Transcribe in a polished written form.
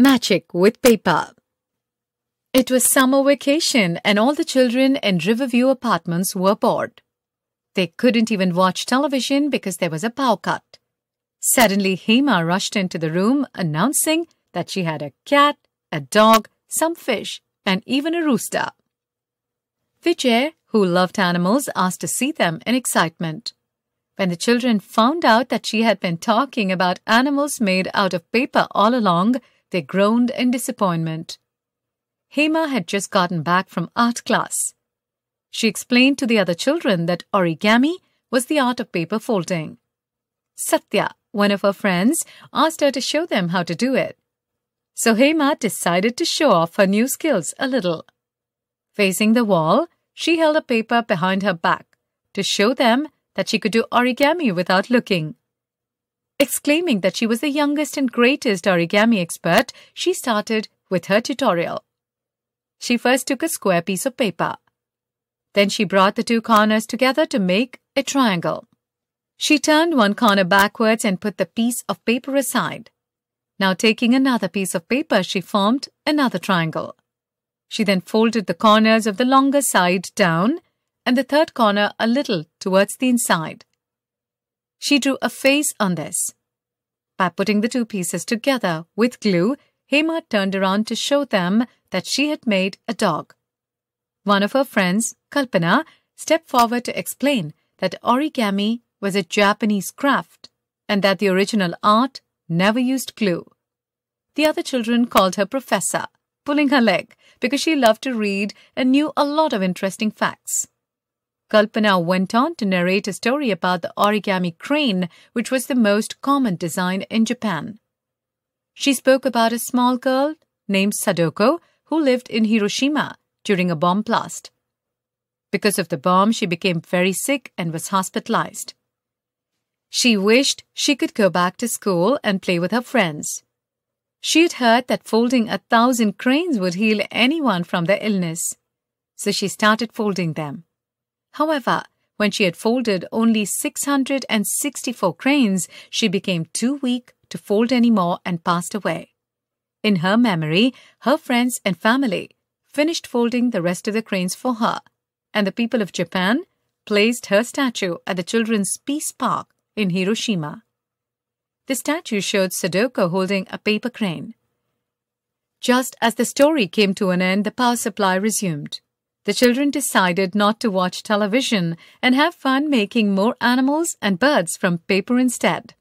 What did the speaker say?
Magic with paper. It was summer vacation and all the children in Riverview apartments were bored. They couldn't even watch television because there was a power cut. Suddenly, Hema rushed into the room announcing that she had a cat, a dog, some fish, and even a rooster. Vijay, who loved animals, asked to see them in excitement. When the children found out that she had been talking about animals made out of paper all along, they groaned in disappointment. Hema had just gotten back from art class. She explained to the other children that origami was the art of paper folding. Satya, one of her friends, asked her to show them how to do it. So Hema decided to show off her new skills a little. Facing the wall, she held a paper behind her back to show them that she could do origami without looking. Exclaiming that she was the youngest and greatest origami expert, she started with her tutorial. She first took a square piece of paper. Then she brought the two corners together to make a triangle. She turned one corner backwards and put the piece of paper aside. Now taking another piece of paper, she formed another triangle. She then folded the corners of the longer side down and the third corner a little towards the inside. She drew a face on this. By putting the two pieces together with glue, Hema turned around to show them that she had made a dog. One of her friends, Kalpana, stepped forward to explain that origami was a Japanese craft and that the original art never used glue. The other children called her Professor, pulling her leg because she loved to read and knew a lot of interesting facts. Kalpana went on to narrate a story about the origami crane, which was the most common design in Japan. She spoke about a small girl named Sadoko who lived in Hiroshima during a bomb blast. Because of the bomb, she became very sick and was hospitalized. She wished she could go back to school and play with her friends. She had heard that folding 1,000 cranes would heal anyone from their illness, so she started folding them. However, when she had folded only 664 cranes, she became too weak to fold anymore and passed away. In her memory, her friends and family finished folding the rest of the cranes for her, and the people of Japan placed her statue at the Children's Peace Park in Hiroshima. The statue showed Sadoko holding a paper crane. Just as the story came to an end, the power supply resumed. The children decided not to watch television and have fun making more animals and birds from paper instead.